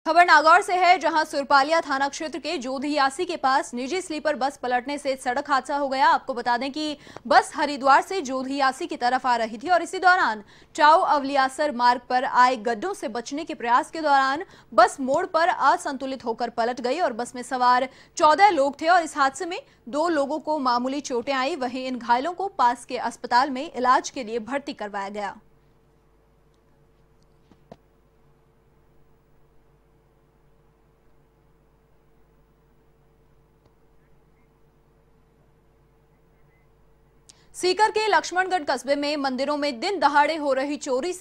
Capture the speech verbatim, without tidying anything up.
खबर नागौर से है, जहां सुरपालिया थाना क्षेत्र के जोधियासी के पास निजी स्लीपर बस पलटने से सड़क हादसा हो गया। आपको बता दें कि बस हरिद्वार से जोधियासी की तरफ आ रही थी और इसी दौरान चाउ अवलियासर मार्ग पर आए गड्ढों से बचने के प्रयास के दौरान बस मोड़ पर असंतुलित होकर पलट गई और बस में सवार चौदह लोग थे और इस हादसे में दो लोगों को मामूली चोटें आई। वहीं इन घायलों को पास के अस्पताल में इलाज के लिए भर्ती करवाया गया। सीकर के लक्ष्मणगढ़ कस्बे में मंदिरों में दिन दहाड़े हो रही चोरी